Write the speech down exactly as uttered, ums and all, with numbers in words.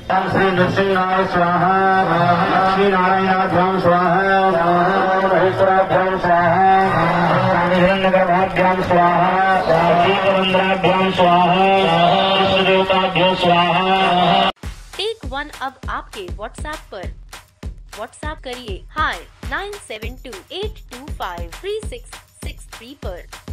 श्री नृसिंहाय स्वाहा, श्री नारायणाभ्याम स्वाहा, महेश्वराभ्याम स्वाहा, हिरण्यगर्भाभ्याम स्वाहा, शीतवंद्राभ्याम स्वाहा, विश्वदेवताभ्यो स्वाहा। टेक वन अब आपके व्हाट्सएप पर। व्हाट्सएप करिए हाई nine seven two eight two five three six six three पर।